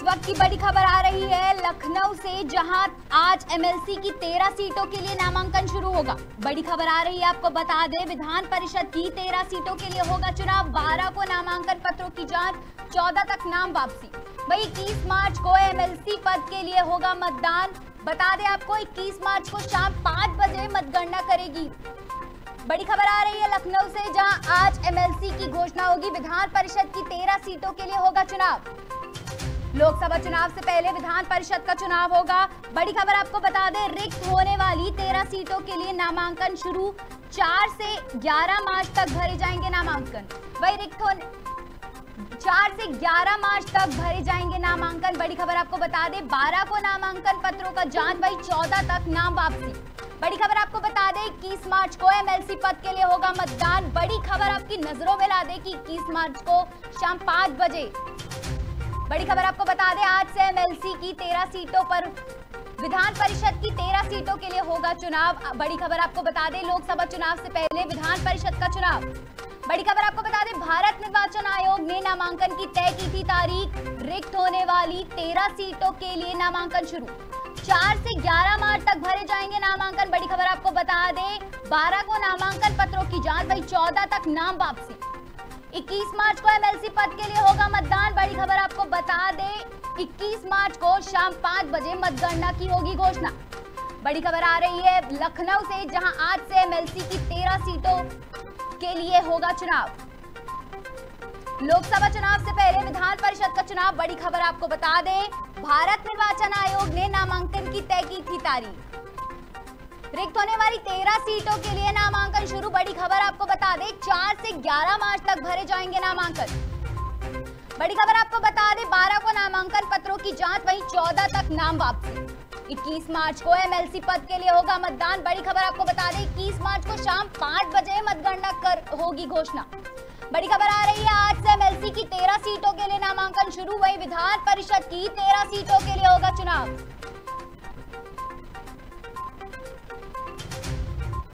वक्त की बड़ी खबर आ रही है लखनऊ से, जहां आज एमएलसी की 13 सीटों के लिए नामांकन शुरू होगा। बड़ी खबर आ रही है, आपको बता दें, विधान परिषद की 13 सीटों के लिए होगा चुनाव। 12 को नामांकन पत्रों की जांच, 14 तक नाम वापसी। वही 21 मार्च को एमएलसी पद के लिए होगा मतदान। बता दें आपको, 21 मार्च को शाम 5 बजे मतगणना करेगी। बड़ी खबर आ रही है लखनऊ से, जहां आज एमएलसी की घोषणा होगी। विधान परिषद की 13 सीटों के लिए होगा चुनाव। लोकसभा चुनाव से पहले विधान परिषद का चुनाव होगा। बड़ी खबर आपको बता दें, रिक्त होने वाली 13 सीटों के लिए नामांकन शुरू। 4 से 11 मार्च तक भरे जाएंगे नामांकन। वही रिक्त होने 4 से 11 मार्च तक भरे जाएंगे नामांकन। बड़ी खबर आपको बता दें, 12 को नामांकन पत्रों का जांच, वही 14 तक नाम वापसी। बड़ी खबर आपको बता दें, 21 मार्च को एमएलसी पद के लिए होगा मतदान। बड़ी खबर आपकी नजरों में ला दे कि 21 मार्च को शाम 5 बजे। बड़ी खबर आपको बता दें, आज से एमएलसी की 13 सीटों पर, विधान परिषद की 13 सीटों के लिए होगा चुनाव। बड़ी खबर आपको बता दें, लोकसभा चुनाव से पहले विधान परिषद का चुनाव। बड़ी खबर आपको बता दें, भारत निर्वाचन आयोग ने नामांकन की तय की थी तारीख। रिक्त होने वाली 13 सीटों के लिए नामांकन शुरू। 4 से 11 मार्च तक भरे जाएंगे नामांकन। बड़ी खबर आपको बता दें, 12 को नामांकन पत्रों की जांच, वही 14 तक नाम वापसी। 21 मार्च को एमएलसी पद के लिए होगा मतदान। बड़ी खबर आपको बता दें, 21 मार्च को शाम 5 बजे मतगणना की होगी घोषणा। बड़ी खबर आ रही है लखनऊ से, जहां आज से एमएलसी की 13 सीटों के लिए होगा चुनाव। लोकसभा चुनाव से पहले विधान परिषद का चुनाव। बड़ी खबर आपको बता दें, भारत निर्वाचन आयोग ने नामांकन की तय की थी तारीख। रिक्त होने वाली 13 सीटों के लिए नामांकन शुरू। बड़ी खबर आपको बता दें, 4 से 11 मार्च तक भरे जाएंगे नामांकन। बड़ी खबर आपको बता दें, 12 को नामांकन पत्रों की जांच, वहीं 14 तक नाम वापसी। 21 मार्च को एमएलसी पद के लिए होगा मतदान। बड़ी खबर आपको बता दें, 21 मार्च को शाम 5 बजे मतगणना होगी घोषणा। बड़ी खबर आ रही है, आज से एमएलसी की 13 सीटों के लिए नामांकन शुरू। वहीं विधान परिषद की 13 सीटों के लिए होगा चुनाव।